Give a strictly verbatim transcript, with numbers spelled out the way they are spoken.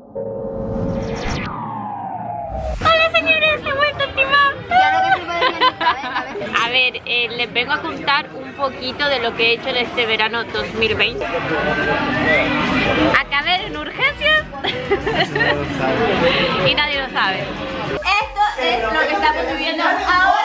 Hola señores, he vuelto a timar. A ver, eh, les vengo a contar un poquito de lo que he hecho en este verano dos mil veinte. Acabé en urgencias y nadie lo sabe. Esto es lo que estamos viviendo ahora.